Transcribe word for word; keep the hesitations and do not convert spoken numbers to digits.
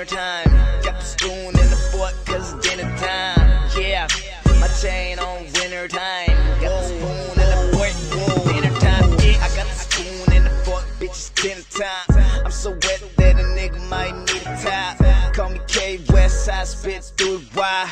dinner time. Got the spoon in the fork cause it's dinner time. Yeah, my chain on winter time. Got the spoon in the fork, dinner time. Yeah, I got the spoon in the fork, bitch, it's dinner time. I'm so wet that a nigga might need a towel. Call me K West, I spit through the wire.